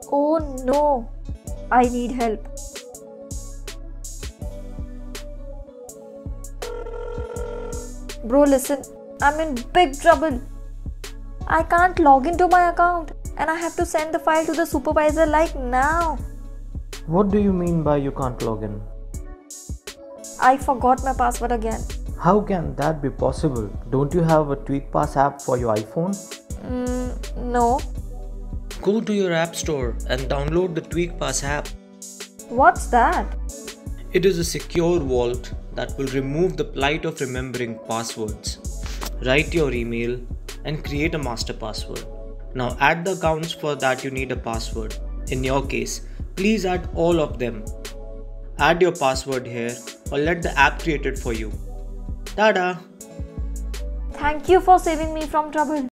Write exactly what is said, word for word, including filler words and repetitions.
Oh no, I need help. Bro, listen, I'm in big trouble. I can't log into my account and I have to send the file to the supervisor like now. What do you mean by you can't log in? I forgot my password again. How can that be possible? Don't you have a TweakPass app for your iPhone? Mm, no. Go to your app store and download the TweakPass app. What's that? It is a secure vault that will remove the plight of remembering passwords. Write your email and create a master password. Now add the accounts for that you need a password. In your case, please add all of them. Add your password here or let the app create it for you. Tada! Thank you for saving me from trouble.